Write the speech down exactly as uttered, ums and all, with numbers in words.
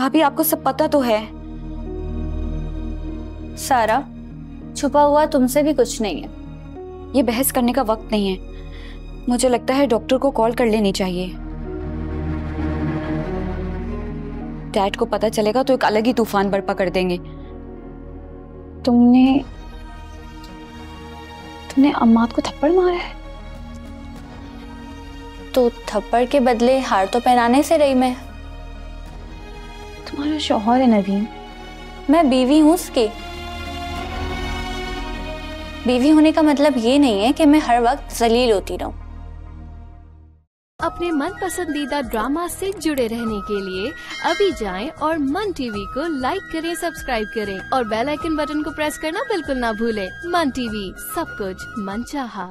भाभी आपको सब पता तो है। सारा, छुपा हुआ तुमसे भी कुछ नहीं है। ये बहस करने का वक्त नहीं है। मुझे लगता है डॉक्टर को कॉल कर लेनी चाहिए। डैड को पता चलेगा तो एक अलग ही तूफान बर्पा कर देंगे। तुमने तुमने अम्मात को थप्पड़ मारा है? तो थप्पड़ के बदले हार तो पहनाने से रही मैं। तुम्हारा शौहर है नवीन। मैं बीवी हूँ उसकी। बीवी होने का मतलब ये नहीं है कि मैं हर वक्त जलील होती रहूं। अपने मन पसंदीदा ड्रामा से जुड़े रहने के लिए अभी जाएं और मन टीवी को लाइक करें, सब्सक्राइब करें और बेल आइकन बटन को प्रेस करना बिल्कुल ना भूलें। मन टीवी, सब कुछ मनचाहा।